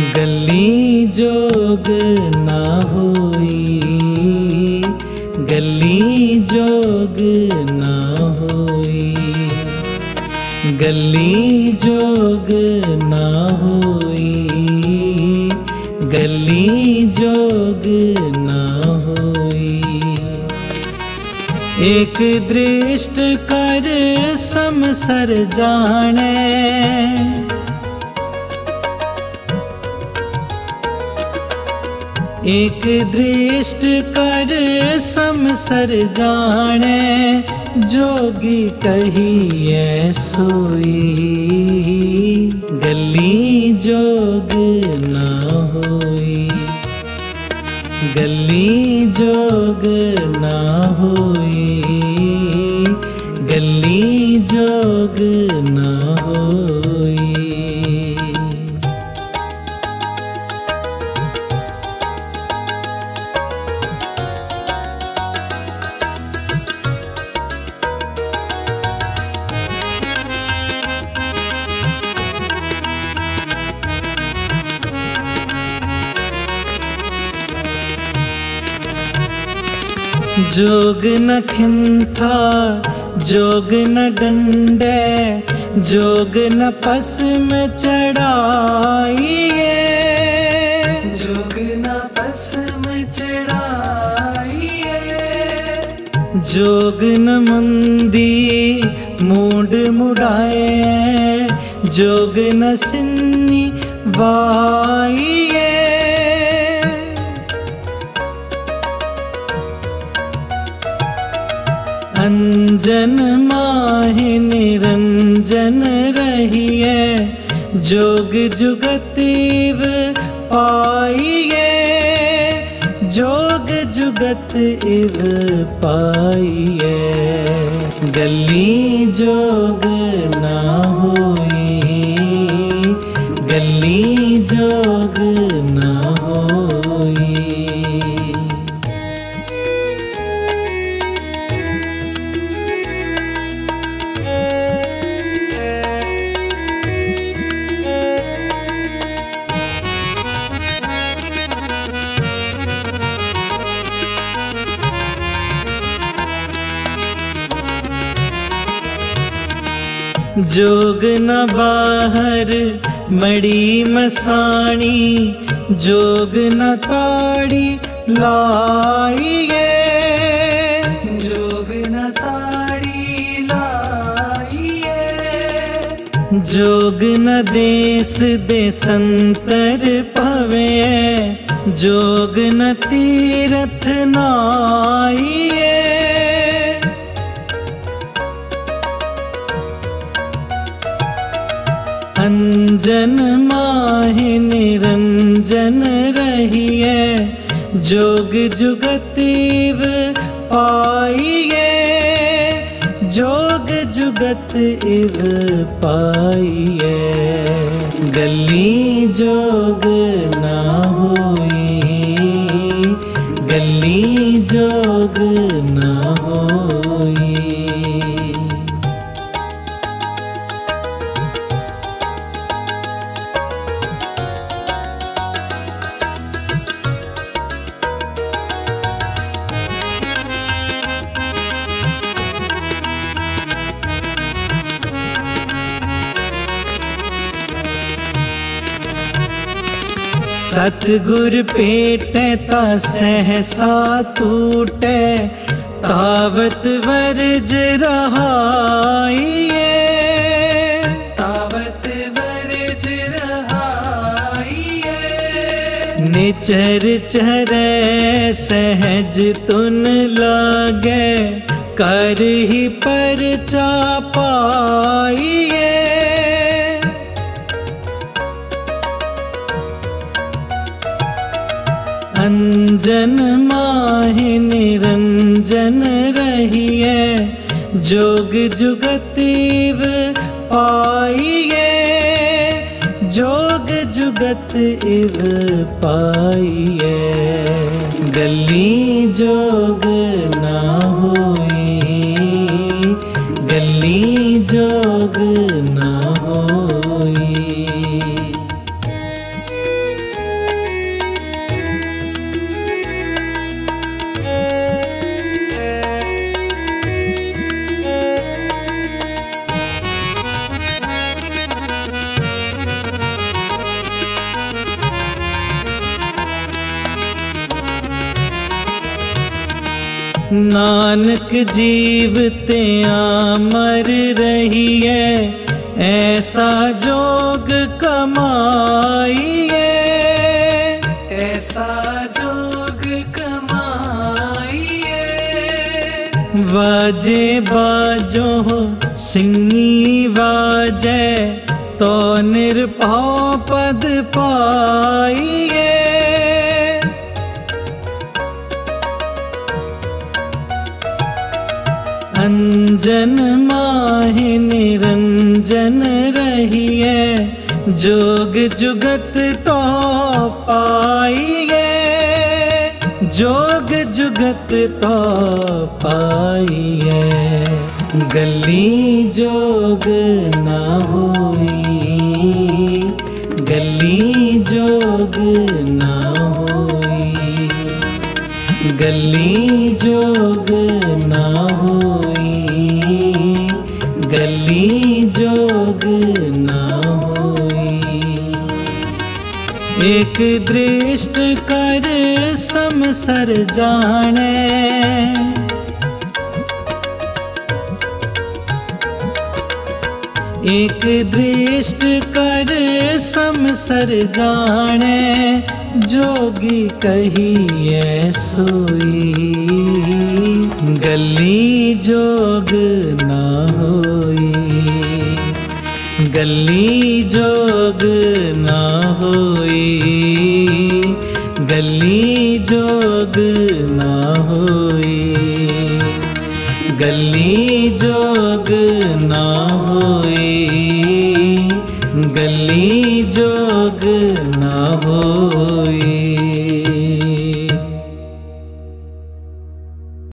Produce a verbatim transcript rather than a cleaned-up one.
गली जोग ना होई, गली जोग ना होई, गली जोग ना होई, गली जोग ना होई। एक दृष्ट कर समसर जाने, एक दृष्ट कर समसर जाने, जोगी कहिए सोई, गली जोग ना होई, गली जोग ना होई, गली जोग ना होई। जोग न खिंथा जोग न डंडे, जोग न पस में चढ़ाइए, जोग न पस में चढ़ाइए, जोग न मुंदी मूड मुड़ाए, जोग न सिन्नी वाइए, अंजन माहि निरंजन रहिए, जोग जुगतीव पाइए, जोग जुगत इव पाइए, गली जोग ना होई, गली जोग ना होई। जोग न बाहर मड़ी मसाणी, जोग न ताड़ी लाइए, जोग न ताड़ी लाइए, जोग न देश देशंतर पवे, जोग न तीरथ नाइए, अंजन माहि निरंजन रहिए, जोग जुगतीव पाइए, जोग जुगत इव पाइए, गली जोग ना होई, गली जोग ना होई। सतगुर पेटे ता सहसा टूटे, तावत वर्ज रहाइए, तावत वर्ज रहाइए, निचर चरे सहज तुन लागे, कर ही परचा पाइए, अंजन माहि निरंजन रहिए, जोग जुगतीव पाइए, जोग जुगत इव पाइए, गली जोग ना होई, गली जोग ना होई। नानक जीवते अमर रहिए, ऐसा जोग कमाइए, ऐसा जोग कमाइए। वाजे बाजो सिंगी वाजे, तो निरभव पद पाइए। अंजन माहि निरंजन रहिए, जोग जुगत तो पाइए, जोग जुगत तो पाइए। गली जोग ना होई, गली जोग ना होई, गली जोग ना होई, गली जोग ना होई। एक दृष्ट कर समसर जाने, एक दृष्ट कर समसर जाने, जोगी कहिए सोई, गली जोग ना होई, गली जोग ना होई, गली जोग ना होई, गली जोग ना होई।